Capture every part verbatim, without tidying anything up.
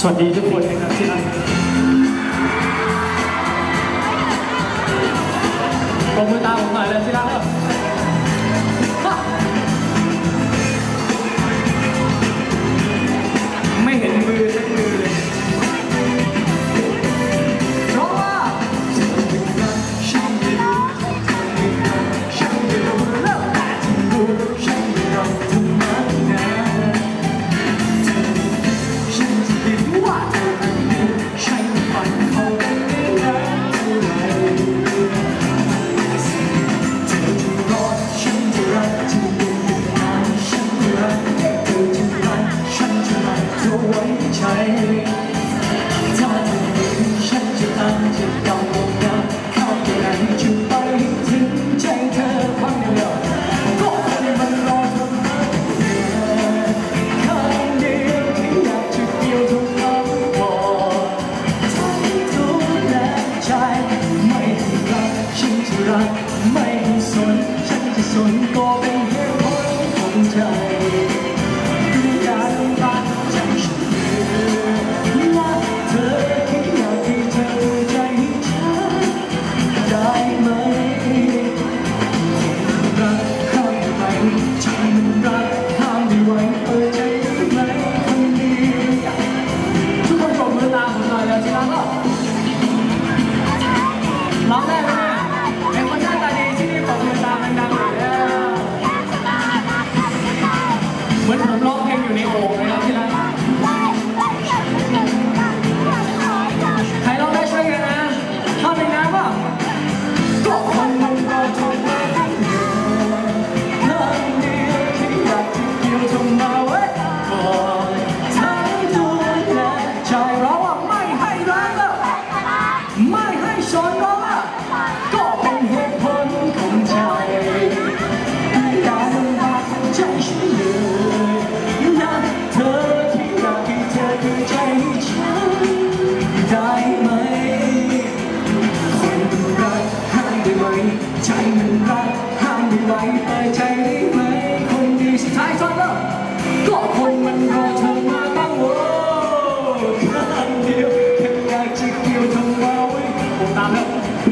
สวัสดีทุกคนนะครับที่รักปรบมือตามผมหน่อยเลยที่รักไม่เห็นมือสักมือเลยเพราะว่าฉันรักฉันไม่รู้ฉันไม่รู้แล้วแต่ที่รู้ฉันไม่รักเธอมากนะฉันจะคิดว่าเธอไม่รู้ฉันฝันเขาไม่ได้รักเท่าไหร่เธอจะรอฉันจะรักเธอเป็นอย่างฉันจะรักเธอจะรักฉันจะรักเธอไว้ใจถ้าเธอไม่ฉันจะตั้งจะยอมลงน้ำเข้าไปไหนจะไปถึงใจเธอพังเดียวก็คนมันรอเธอมาข้างเดียวที่อยากจะเดียวทุกคำบอกทั้งตัวและใจไม่ให้รักฉันจะรักไม่ให้สนฉันจะสนก็เป็นเหตุผลของใจด้วยการรักใจฉันรักเธอแค่อยากให้เธอดูใจให้ฉันได้ไหมรักห้ามได้ไหมใจมันรักห้ามได้ไหวเปิดใจได้ไหมคนดีทุกคนปรบมือตามผมหน่อยแล้วที่รักก็ร้องได้ไหมเนี่ยเป็นคนหน้าตาดีที่นี่ปรบมือตามดังๆหน่อยแล้วเหมือนผมร้องเพลงอยู่ในโอ่งเลยนะที่รักใครร้องได้ช่วยกันนะท่อนหนึ่งนะว่าก็คนมันรอทนมาตั้งนานครั้งเดียวที่อยากจะเกี่ยวทำมาไว้ก่อนทั้งตัวและใจร้องว่าไม่ให้รักแล้วไม่ให้สนร้องอ่ะก็เป็นเหตุผลของใจด้วยการรักใจฉันเลยรักเธอที่อยากให้เธอดูใจให้ฉันได้ไหมคนมันรักห้ามได้ไหมใจมันรักห้ามได้ไหมเปิดใจได้ไหมคนดีสุดท้ายท่อนแล้วก็คนมันรอเธอมาตั้งโว้ข้างเดียวแค่อยากจะเกี่ยวทำมาไว้ผมตามแล้ว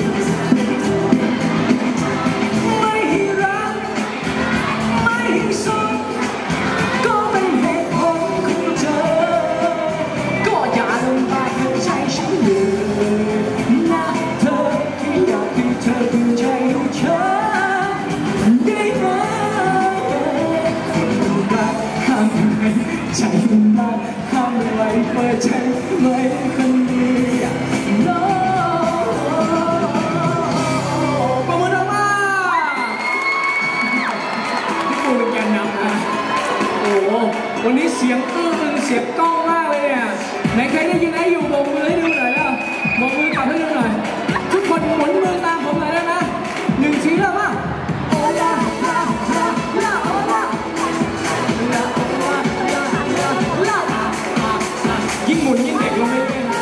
ไม่ให้รักไม่ให้สนก็เป็นเหตุผลของเธอก็อย่าลงตาเธอใจฉันเลยนะเธอที่อยากให้เธอดูใจให้ฉันได้ไหมคนรักห้ามไม่ใจมันรักห้ามไม่เปิดใจไม่คนดีน้องประมือดังมากพี่ปูเป็นแกนนำนะโอ้โหวันนี้เสียงอื้อเป็นเสียงกล้องมากเลยเนี่ยไหนใครได้ยินไอ้อยู่โบกมือให้ดูหน่อยแล้วโบกมือกลับให้ดูหน่อยทุกคนหมุนมือตามผมหน่อยได้ไหมหนึ่งทีแล้วป่ะโอลาลาลาลาโอลาลาลาลาลาลายิ่งหมุนยิ่งเด็กลงเรื่อยๆ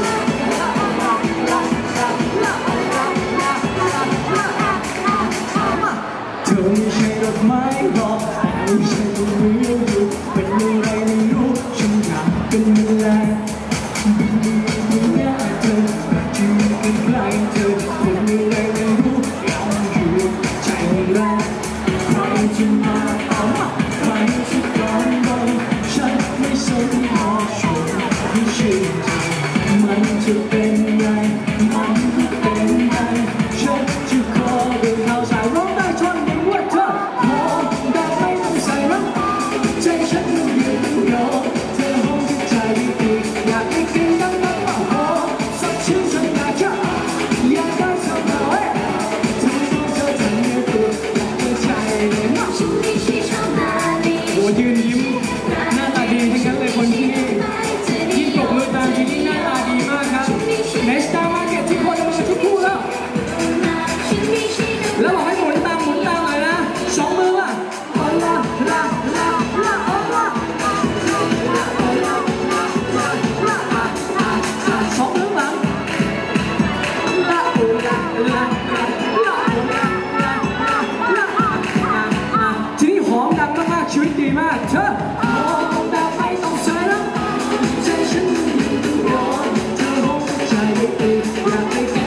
เธอไม่ใช่ดอกไม้หรอกไม่ใช่ต้นไม้ดูเป็นอะไรไม่รู้ฉันอยากเป็นแมลงบินไปหน้าเธอจะอยู่ใกล้เธอเป็นอะไรไม่รู้เราอยู่ใจแรงใครจะมาเอาใครจะกลางบังฉันไม่สนพอชวนไม่เชื่อใจมันจะเป็นไงมันจะเป็นไงฉันจะขอเดินเข้าสายร้องได้ท่อนหนึ่งว่าเธอขอได้ไม่ต้องใส่รักใจฉันมันยืนรอเธอห้องที่ใจดีอยากให้กินดังนั้นว่าขอสักชิ้นฉันอยากจะอยากได้สักหน่อยเธอต้องเธอทำให้ตัวอยากจะใจเลยนะโอ้ยืนยิ้มหน้าตาดีทั้งนั้นเลยคนที่นี่ยิ่งปรบมือตามที่นี่หน้าตาดีมากครับเนสตามาร์เก็ตทุกคนมาทุกคู่แล้วแล้วบอกให้หมุนตามหมุนตามหน่อยนะสองมือว่ะโอลาลาลาลาโอลาสองมือหลังลาโอลาลาลาโอลาลาลาลาทีนี้หอมดังมากๆชีวิตดีมากเธอหอมแบบไม่ต้องใส่แล้วใจฉันอยากให้เธอ